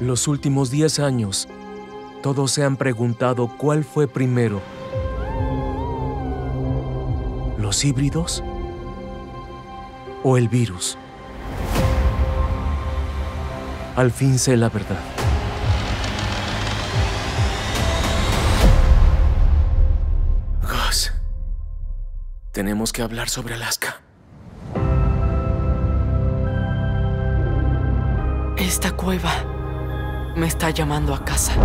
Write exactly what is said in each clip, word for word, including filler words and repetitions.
Los últimos diez años, todos se han preguntado cuál fue primero. ¿Los híbridos o el virus? Al fin sé la verdad. Gus, tenemos que hablar sobre Alaska. Esta cueva me está llamando a casa.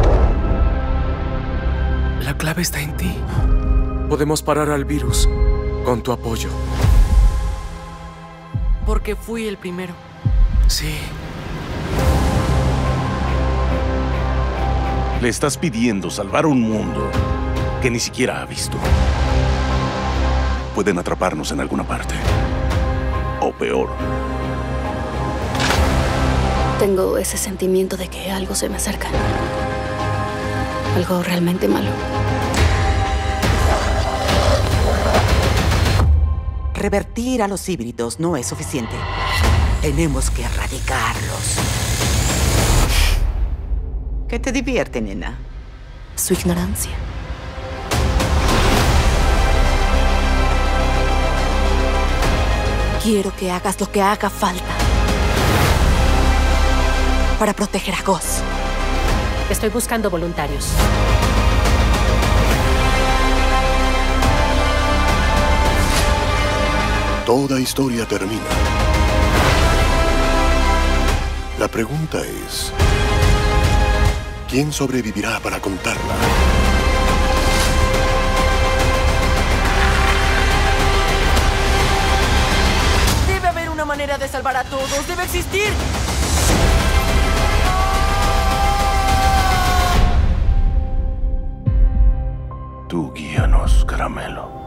La clave está en ti. Podemos parar al virus con tu apoyo. Porque fui el primero. Sí. Le estás pidiendo salvar un mundo que ni siquiera ha visto. Pueden atraparnos en alguna parte. O peor. Tengo ese sentimiento de que algo se me acerca. Algo realmente malo. Revertir a los híbridos no es suficiente. Tenemos que erradicarlos. ¿Qué te divierte, nena? Su ignorancia. Quiero que hagas lo que haga falta para proteger a Gus. Estoy buscando voluntarios. Toda historia termina. La pregunta es, ¿quién sobrevivirá para contarla? Debe haber una manera de salvar a todos. Debe existir. Tú guíanos, caramelo.